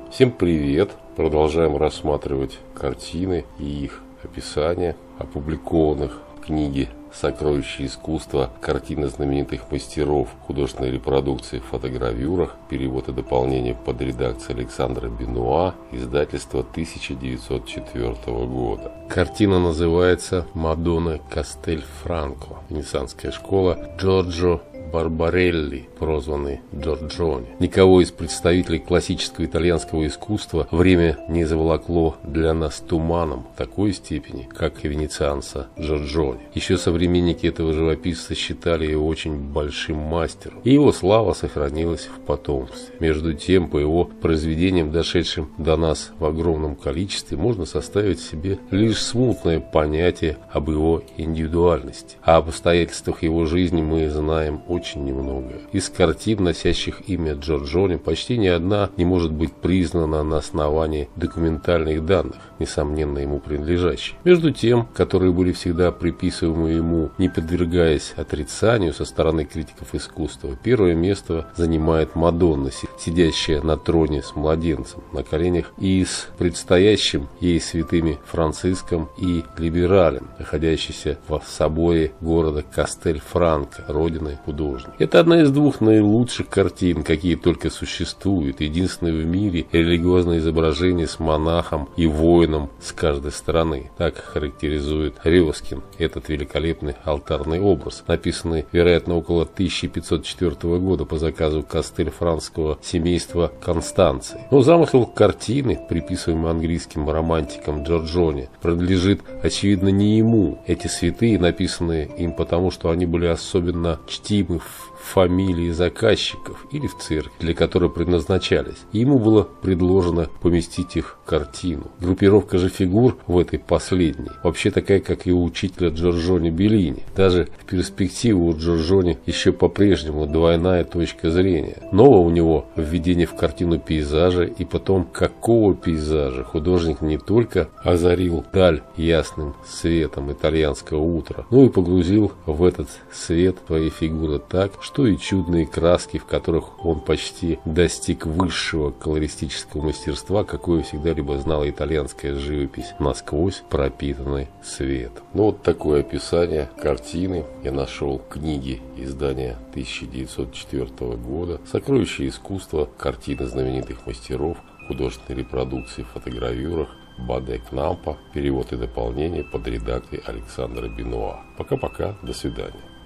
Всем привет! Продолжаем рассматривать картины и их описания, опубликованных в книге «Сокровища искусства. Картины знаменитых мастеров. Художественной репродукции в фотогравюрах. Перевод и дополнение под редакцией Александра Бенуа. Издательство 1904 года. Картина называется «Мадонна Кастельфранко». Венецианская школа. Джорджо Барбарелли, прозванный Джорджони. Никого из представителей классического итальянского искусства время не заволокло для нас туманом в такой степени, как и венецианца Джорджони. Еще современники этого живописца считали его очень большим мастером, и его слава сохранилась в потомстве. Между тем, по его произведениям, дошедшим до нас в огромном количестве, можно составить себе лишь смутное понятие об его индивидуальности. А об обстоятельствах его жизни мы знаем очень немного. Из картин, носящих имя Джорджони, почти ни одна не может быть признана на основании документальных данных, несомненно ему принадлежащих. Между тем, которые были всегда приписываемы ему, не подвергаясь отрицанию со стороны критиков искусства, первое место занимает Мадонна, сидящая на троне с младенцем на коленях и с предстоящим ей святыми Франциском и Либералем, находящийся в соборе города Кастельфранко, родины художника. Это одна из двух наилучших картин, какие только существуют, единственное в мире религиозное изображение с монахом и воином с каждой стороны. Так характеризует Резкин этот великолепный алтарный образ, написанный, вероятно, около 1504 года по заказу кастельфранского семейства Констанции. Но замысел картины, приписываемый английским романтиком Джорджони, принадлежит, очевидно, не ему. Эти святые написаны им потому, что они были особенно чтимы в фамилии заказчиков или в церкви, для которой предназначались. И ему было предложено поместить их в картину. Группировка же фигур в этой последней вообще такая, как и у учителя Джорджони Беллини. Даже в перспективу у Джорджони еще по-прежнему двойная точка зрения. Новое у него введение в картину пейзажа, и потом какого пейзажа художник не только озарил даль ясным светом итальянского утра, но и погрузил в этот свет свои фигуры так, что и чудные краски, в которых он почти достиг высшего колористического мастерства, какое всегда-либо знала итальянская живопись, насквозь пропитанной светом. Ну вот такое описание картины я нашел в книге издания 1904 года «Сокровища искусства. Картины знаменитых мастеров. Художественной репродукции в фотогравюрах. Баде Кнапа. Перевод и дополнение под редакцией Александра Бенуа». Пока-пока, до свидания.